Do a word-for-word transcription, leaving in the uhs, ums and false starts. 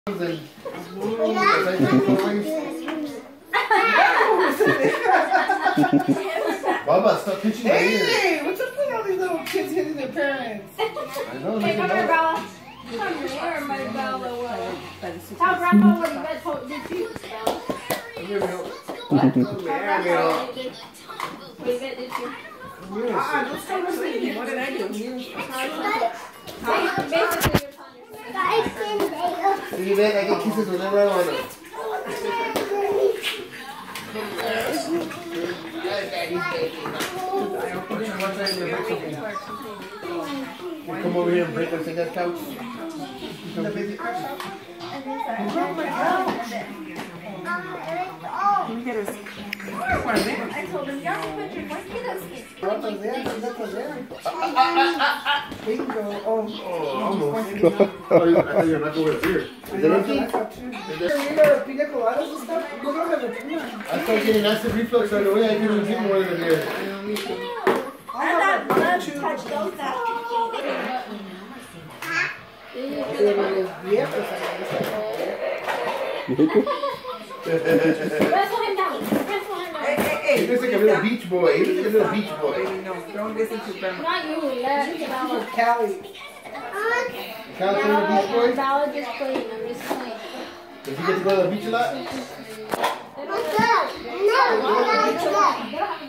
Baba, stop pitching my ear. Hey, what's up with all these little kids hitting their parents? I know. Hey, come here, Bella. Come here, my Bella. Tell Grandpa what Yvette told did you, Bella. What? Tell Grandpa what you did. What Yvette did you. Ah, don't start listening. What did I do? Basically, you're telling your Yvette, I get kisses whenever I want them. Come over here and break us in that couch. The baby couch. Can you get us? I told him, y'all can put your white kiddos in. Bingo. Oh, Oh, almost. I thought you were not going to here. Is that empty? you got pina coladas and stuff? We don't have a pina. I started getting acid reflux right away. I couldn't drink more than a beer. I'm not allowed to touch those now. Wrestle him down. Wrestle him down. Hey, hey, hey. He looks like a little beach boy. He looks like a little beach boy. Baby, no, don't listen to grandma. Not you, yeah. Bella. Callie. Count to the beach boy? Bella just playing. I'm just playing. Does he get to go to the beach a lot? No, no, no, no, no.